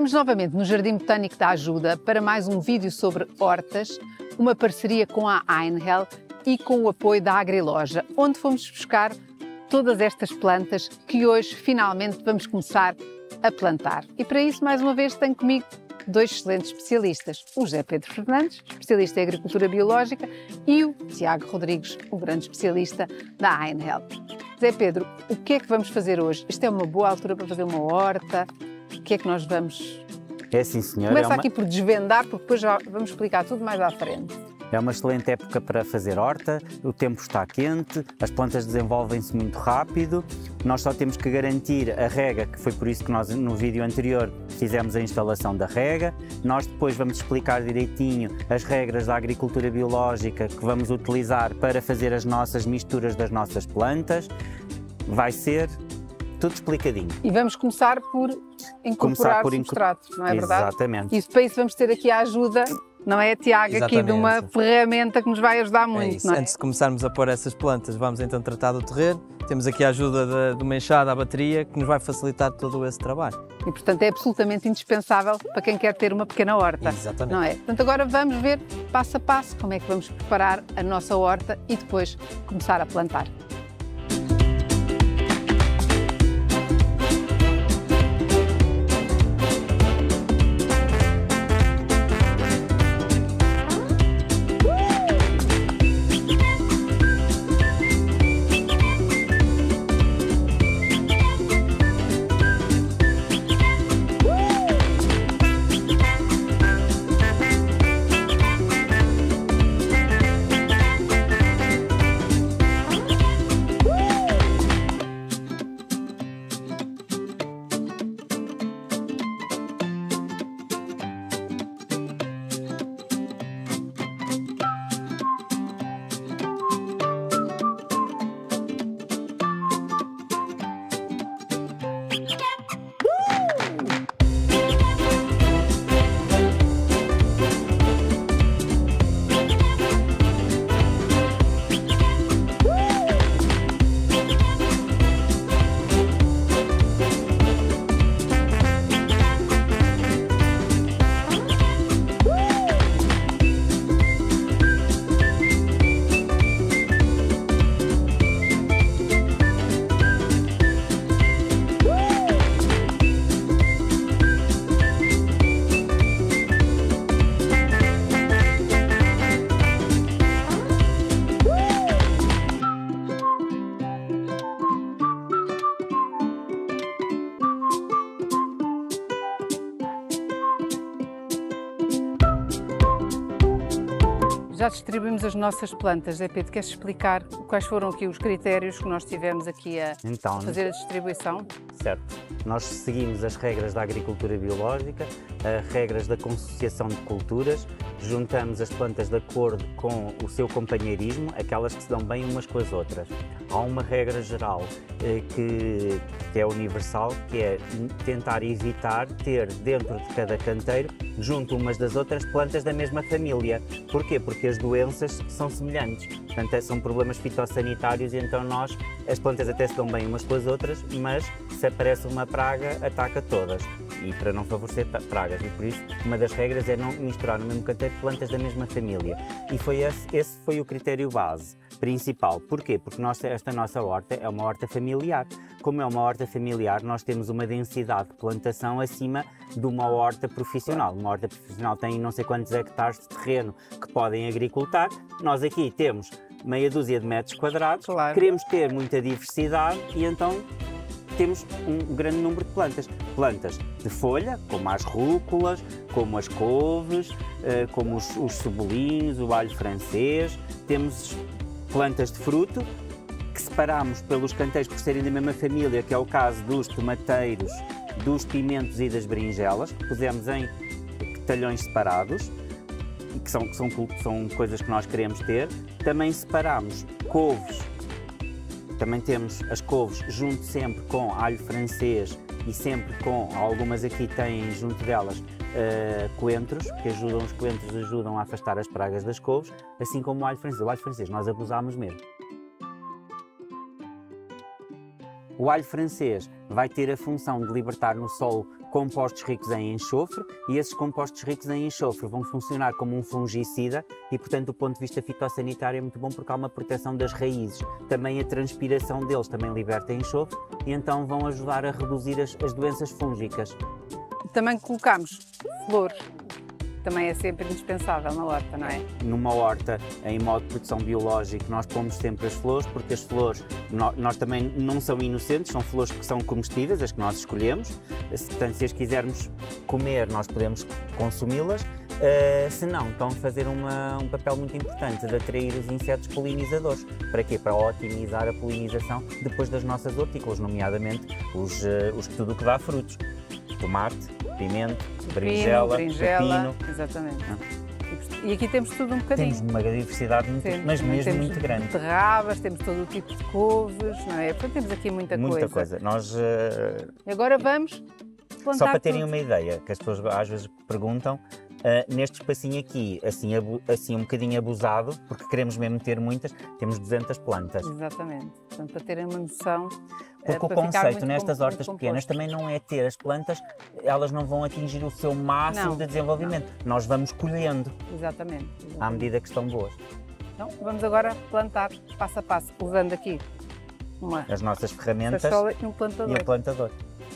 Estamos novamente no Jardim Botânico da Ajuda para mais um vídeo sobre hortas, uma parceria com a Einhell e com o apoio da Agriloja, onde fomos buscar todas estas plantas que hoje finalmente vamos começar a plantar. E para isso, mais uma vez, tenho comigo dois excelentes especialistas, o José Pedro Fernandes, especialista em agricultura biológica, e o Tiago Rodrigues, o grande especialista da Einhell. José Pedro, o que é que vamos fazer hoje? Isto é uma boa altura para fazer uma horta? O que é que nós vamos... É sim, senhora. Começa aqui por desvendar, porque depois já vamos explicar tudo mais à frente. É uma excelente época para fazer horta, o tempo está quente, as plantas desenvolvem-se muito rápido, nós só temos que garantir a rega, que foi por isso que nós no vídeo anterior fizemos a instalação da rega. Nós depois vamos explicar direitinho as regras da agricultura biológica que vamos utilizar para fazer as nossas misturas das nossas plantas. Vai ser tudo explicadinho. E vamos começar por incorporar substratos, não é verdade? Exatamente. E para isso vamos ter aqui a ajuda, não é, Tiago, aqui de uma ferramenta que nos vai ajudar muito, não é? Antes de começarmos a pôr essas plantas, vamos então tratar do terreno. Temos aqui a ajuda de uma enxada à bateria que nos vai facilitar todo esse trabalho. E, portanto, é absolutamente indispensável para quem quer ter uma pequena horta. Exatamente. Não é? Portanto, agora vamos ver passo a passo como é que vamos preparar a nossa horta e depois começar a plantar. Já distribuímos as nossas plantas. Zé Pedro, queres explicar quais foram aqui os critérios que nós tivemos aqui a fazer a distribuição? Certo. Nós seguimos as regras da agricultura biológica, as regras da consociação de culturas, juntamos as plantas de acordo com o seu companheirismo, aquelas que se dão bem umas com as outras. Há uma regra geral que é universal, que é tentar evitar ter dentro de cada canteiro, junto umas das outras, plantas da mesma família. Porquê? Porque as doenças são semelhantes, portanto são problemas fitossanitários e então as plantas até se dão bem umas com as outras, mas se aparece uma praga, ataca todas, e para não favorecer pragas, e por isso uma das regras é não misturar no mesmo canteiro plantas da mesma família, e esse foi o critério base principal. Porquê? Porque esta nossa horta é uma horta familiar. Como é uma horta familiar, nós temos uma densidade de plantação acima de uma horta profissional. Uma horta profissional tem não sei quantos hectares de terreno que podem agricultar. Nós aqui temos meia dúzia de metros quadrados, claro. Queremos ter muita diversidade e então temos um grande número de plantas. Plantas de folha, como as rúculas, como as couves, como os cebolinhos, o alho francês. Temos plantas de fruto, que separamos pelos canteiros por serem da mesma família, que é o caso dos tomateiros, dos pimentos e das berinjelas, que pusemos em talhões separados, e que são coisas que nós queremos ter. Também separamos couves, também temos as couves junto sempre com alho francês e sempre com, algumas aqui têm junto delas, coentros, que os coentros ajudam a afastar as pragas das couves, assim como o alho francês. O alho francês nós abusámos mesmo. O alho francês vai ter a função de libertar no solo compostos ricos em enxofre, e esses compostos ricos em enxofre vão funcionar como um fungicida e, portanto, do ponto de vista fitossanitário é muito bom porque há uma proteção das raízes. Também a transpiração deles também liberta enxofre e então vão ajudar a reduzir as doenças fúngicas. Também colocamos flores. Também é sempre indispensável na horta, não é? Numa horta em modo de produção biológico nós pomos sempre as flores, porque as flores, nós também não são inocentes, são flores que são comestíveis, as que nós escolhemos, portanto se as quisermos comer nós podemos consumi-las, se não, estão a fazer um papel muito importante de atrair os insetos polinizadores. Para quê? Para otimizar a polinização depois das nossas hortícolas, nomeadamente tudo o que dá frutos. Tomate, pimento, berinjela, pepino. Exatamente. E aqui temos tudo um bocadinho. Temos uma diversidade, mas mesmo muito grande. Beterrabas, temos todo o tipo de couves, não é? Portanto, temos aqui muita coisa. Nós, E agora vamos plantar só para terem tudo. uma ideia, que as pessoas às vezes perguntam, neste espacinho aqui, assim um bocadinho abusado, porque queremos mesmo ter muitas, temos 200 plantas. Exatamente. Portanto, para terem uma noção. Porque o conceito nestas hortas pequenas também não é ter as plantas, elas não vão atingir o seu máximo de desenvolvimento. Não. Nós vamos colhendo. Exatamente. À medida que estão boas. Então, vamos agora plantar passo a passo, usando aqui as nossas ferramentas e um plantador. E o plantador.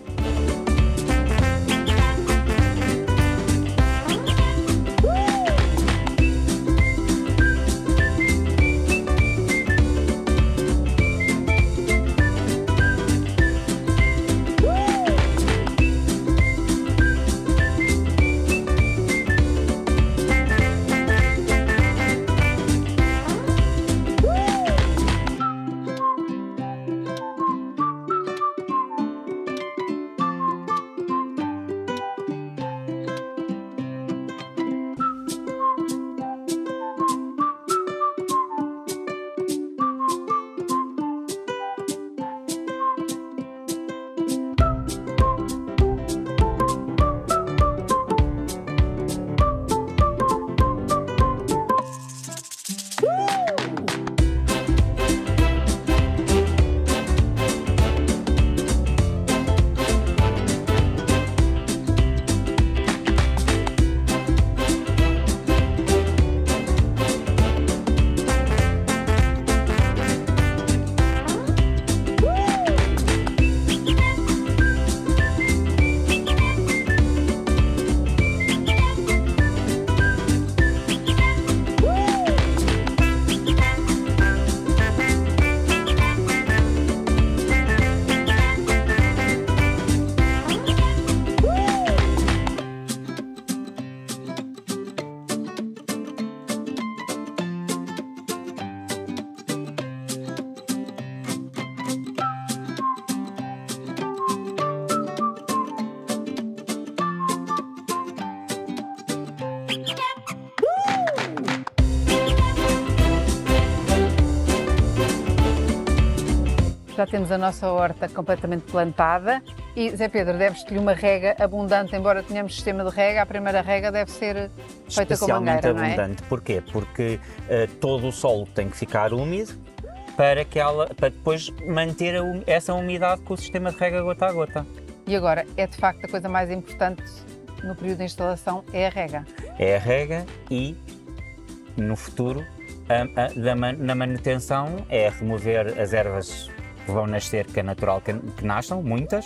Já temos a nossa horta completamente plantada e, Zé Pedro, deves-te-lhe uma rega abundante, embora tenhamos sistema de rega, a primeira rega deve ser feita com mangueira, não é? Especialmente abundante. Porquê? Porque todo o solo tem que ficar úmido para depois manter essa umidade com o sistema de rega gota a gota. E agora, é de facto a coisa mais importante no período de instalação, é a rega. É a rega e, no futuro, na manutenção, é remover as ervas que vão nascer, que é natural que nasçam, muitas.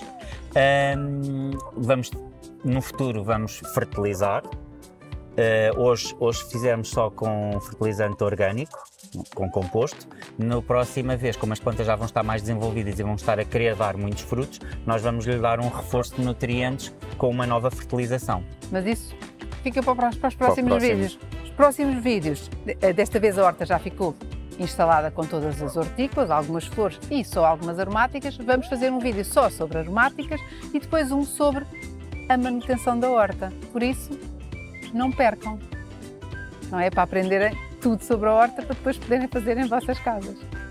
No futuro vamos fertilizar. Hoje fizemos só com fertilizante orgânico, com composto. Na próxima vez, como as plantas já vão estar mais desenvolvidas e vão estar a querer dar muitos frutos, nós vamos lhe dar um reforço de nutrientes com uma nova fertilização. Mas isso fica para os próximos vídeos. Os próximos vídeos, desta vez a horta já ficou instalada com todas as hortícolas, algumas flores e só algumas aromáticas. Vamos fazer um vídeo só sobre aromáticas e depois um sobre a manutenção da horta. Por isso, não percam, não é? Para aprenderem tudo sobre a horta para depois poderem fazer em vossas casas.